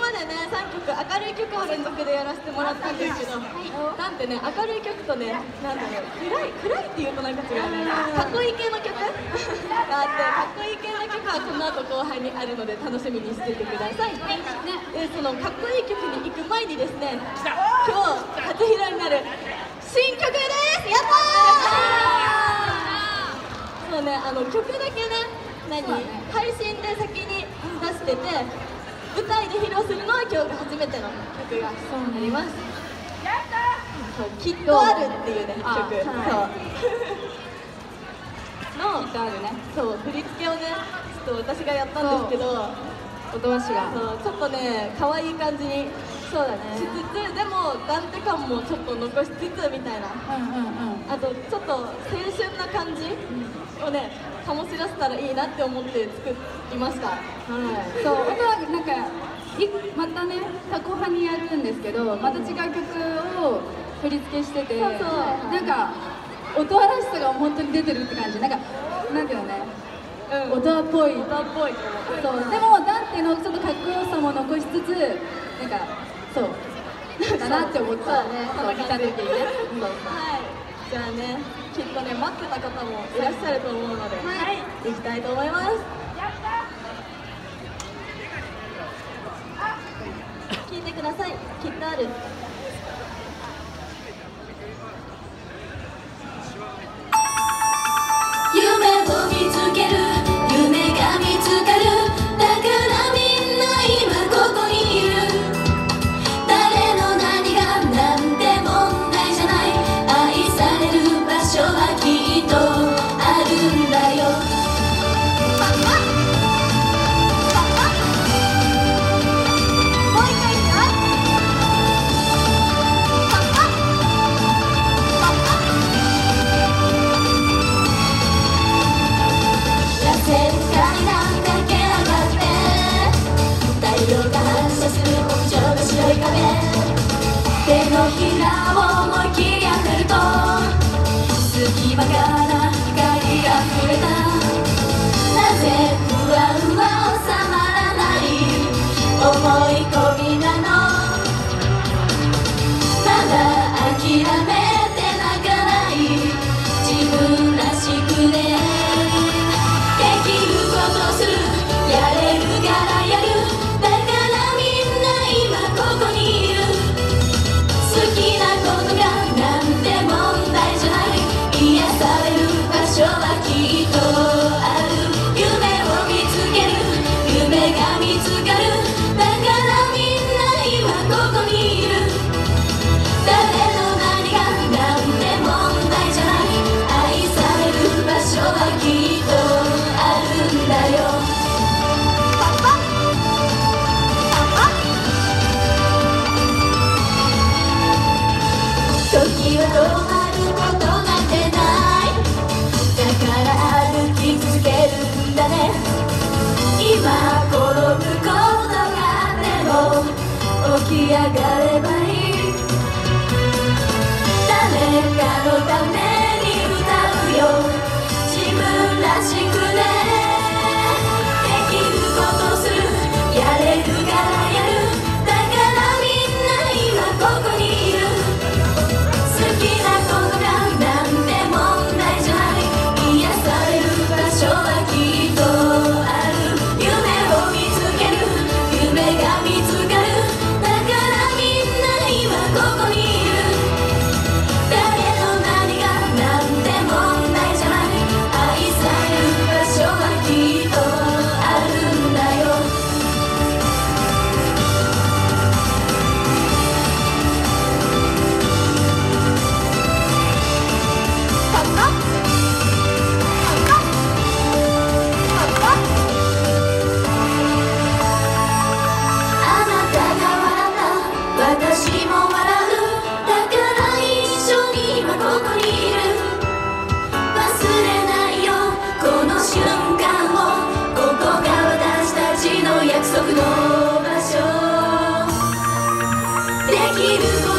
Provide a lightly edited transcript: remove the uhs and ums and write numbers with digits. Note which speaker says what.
Speaker 1: までね3曲明るい曲を連続でやらせてもらったんですけど、なんてね明るい曲とねなんだろう暗いっていうとなんか違うねかっこいい系の曲があってかっこいい系の曲はこの後後半にあるので楽しみにしててください。でそのかっこいい曲に行く前にですね今日初披露になる新曲です。やったー。そうね曲だけね配信で先に出してて舞台で披露するのは今日が初めての曲がなります。そうきっとあるっていうね曲のそう振り付けをねちょっと私がやったんですけど
Speaker 2: 音足が
Speaker 1: ちょっとね可愛い感じにそうだねしつつでもダンテ感もちょっと残しつつみたいなあとちょっと青春な感じをね醸し出せたらいいなって思って作りました。
Speaker 2: そう音はなんかまたね後半にやるんですけどまた違う曲を振り付けしててなんか音らしさが本当に出てるって感じなんていうのね音っぽいそうでもダンテのちょっとかっこよさも残しつつなんかそうだなって思ったそう見た時にね
Speaker 1: じゃあねきっとね待ってた方もいらっしゃると思うのでいきたいと思います。聴いてください。きっとある。
Speaker 3: 夢を見つける夢が見つかるだからみんな今ここにいる誰の何がなんて問題じゃない愛される場所はきっとあるんだよ手のひらを思い切り当てると隙間から光が触れたなぜ不安は収まらない思い込みなのまだ諦めて泣かない自分らしくねできることするやれるからやるだからみんな今ここにいる好きなことがなんて問題じゃない癒される場所はきっとある夢を見つける夢が見つかるだからみんな今ここにいる誰の何がなんて問題じゃない愛される場所はきっとあるんだよ時は止まることなんてないだから歩き続けるんだね今転ぶことがあっても起き上がればいい誰かのために歌うよ自分らしくねできることするやれるからやるだからみんな今ここにいる好きなことがなんて問題じゃない癒される場所はきっとある夢を見つける夢が見つかるだからみんな今ここにいる誰の何がなんて問題じゃない愛される場所はきっとあるんだよあなたが笑った私も笑うだから一緒に今ここにいる忘れないよこの瞬間をここが私たちの約束の場所できること